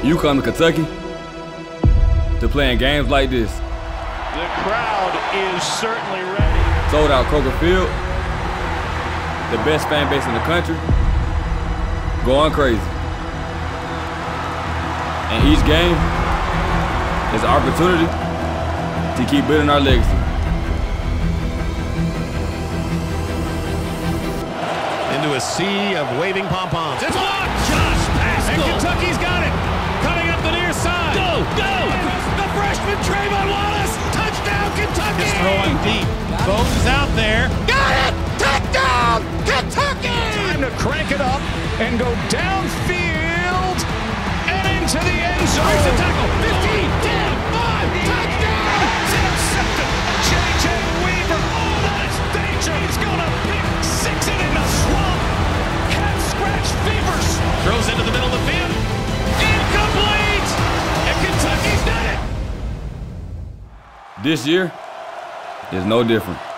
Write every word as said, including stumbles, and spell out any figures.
You come to Kentucky to playing games like this. The crowd is certainly ready. Sold out Kroger Field, the best fan base in the country, going crazy. And each game is an opportunity to keep building our legacy. Into a sea of waving pom-poms. It's blocked! Josh Pascal! And Kentucky's got it! Coming up the near side! Go! Go! The freshman Trevin Wallace! Touchdown Kentucky! Just throwing deep. Bones is out there. Got it! Touchdown Kentucky! Time to crank it up and go downfield and into the end zone. Breaks the tackle. fifteen, ten, five, touchdown! It's intercepted. J J Weaver. Oh, that is danger. He's going to pick six it in the swamp. Cat scratch fevers. Throws into the middle of the field. Incomplete! And Kentucky's done it! This year is no different.